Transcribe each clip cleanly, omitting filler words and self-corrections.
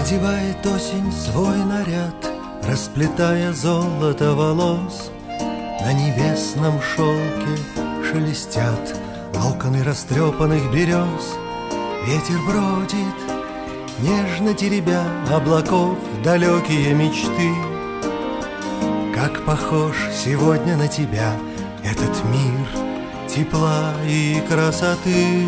Надевает осень свой наряд, расплетая золото волос. На небесном шелке шелестят локоны растрепанных берез. Ветер бродит, нежно теребя облаков далекие мечты. Как похож сегодня на тебя этот мир тепла и красоты.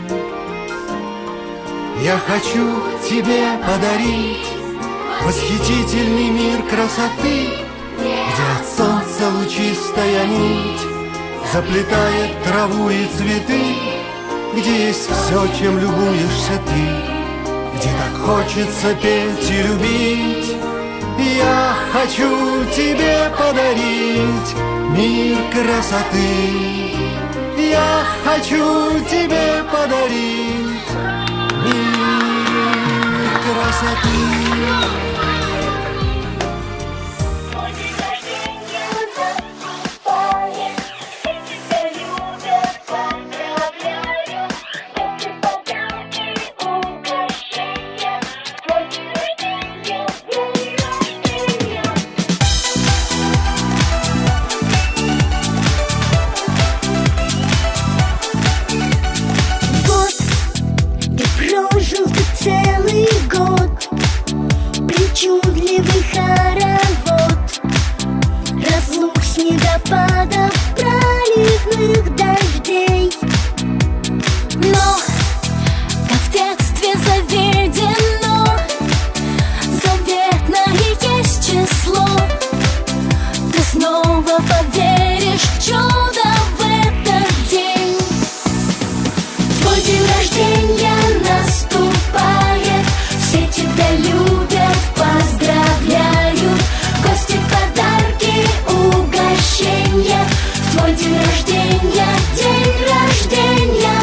Я хочу тебе подарить восхитительный мир красоты, где от солнца лучистая нить заплетает траву и цветы, где есть все, чем любуешься ты, где так хочется петь и любить. Я хочу тебе подарить мир красоты. Я хочу тебе подарить мир красоты. Целый год причудливый хоровод разлук, снегопадов, проливных дождей. Но, как в детстве заведено, заветное есть число. Ты снова поверишь в чудо в этот день. Твой день рождения наступает, все тебя любят, поздравляют. Гости, подарки, угощения. В твой день рождения, день рождения.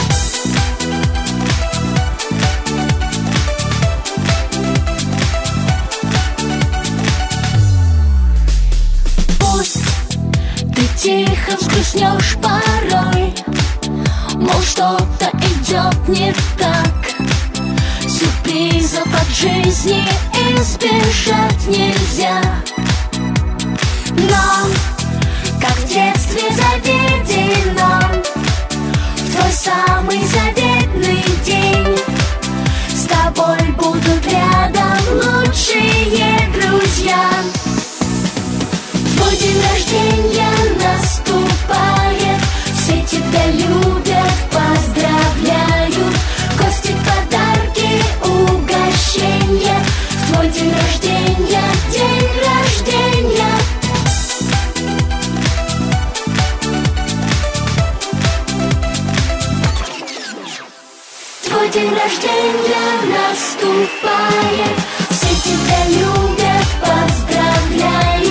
Пусть ты тихо взгрустнешь порой, мол, что-то идет не так. Сюрпризов от жизни избежать нельзя. Но, как в детстве заведено, в твой самый заветный день с тобой будут рядом лучшие друзья. Твой день рождения наступает, все тебя любят, поздравляют. Гости, подарки, угощения. В твой день рождения, день рождения. Твой день рождения наступает, все тебя любят, поздравляют.